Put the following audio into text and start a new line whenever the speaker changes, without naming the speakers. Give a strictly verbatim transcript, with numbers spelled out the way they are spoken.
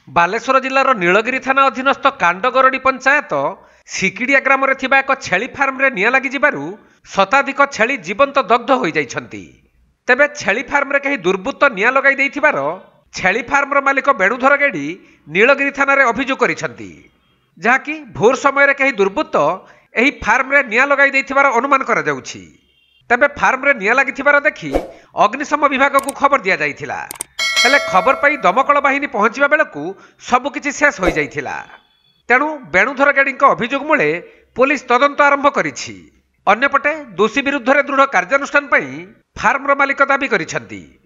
ବାଲେଶ୍ୱର ଜିଲ୍ଲାର ନୀଳଗିରି ଥାନା ଅଧୀନସ୍ଥ କାଣ୍ଡଗରଡି ପଞ୍ଚାୟତ ସିକିଡିଆ ଗ୍ରାମରେ ଥିବା ଏକ ଛେଳି ଫାର୍ମରେ ନିଆଁ ଲାଗିଯିବାରୁ ଶତାଧିକ ଛେଳି ଜୀବନ୍ତ ଦଗ୍ଧ ହୋଇଯାଇଛନ୍ତି। ତେବେ ଛେଳି ଫାର୍ମରେ କେହି ଦୁର୍ବୃତ୍ତ ନିଆଁ ଲଗାଇ ଦେଇଥିବାର ଛେଳି ଫାର୍ମର ମାଲିକ ବେଣୁଧର ଗେଡି ନୀଳଗିରି ଥାନାରେ ଅଭିଯୋଗ କରିଛନ୍ତି, ଯାହାକି ଭୋର ସମୟରେ କେହି ଦୁର୍ବୃତ୍ତ ଏହି ଫାର୍ମରେ ନିଆଁ ଲଗାଇ ଦେଇଥିବାର ଅନୁମାନ କରାଯାଉଛି। ତେବେ ଫାର୍ମରେ ନିଆଁ ଲାଗିଥିବାର ଦେଖି ଅଗ୍ନିଶମ ବିଭାଗକୁ ଖବର ଦିଆଯାଇଥିଲା, ହେଲେ ଖବର ପାଇ ଦମକଳ ବାହିନୀ ପହଞ୍ଚିବା ବେଳକୁ ସବୁକିଛି ଶେଷ ହୋଇଯାଇଥିଲା। ତେଣୁ ବେଣୁଧର ଗେଡିଙ୍କ ଅଭିଯୋଗ ମୂଳେ ପୋଲିସ ତଦନ୍ତ ଆରମ୍ଭ କରିଛି। ଅନ୍ୟପଟେ ଦୋଷୀ ବିରୁଦ୍ଧରେ ଦୃଢ଼ କାର୍ଯ୍ୟାନୁଷ୍ଠାନ ପାଇଁ ଫାର୍ମର ମାଲିକ ଦାବି କରିଛନ୍ତି।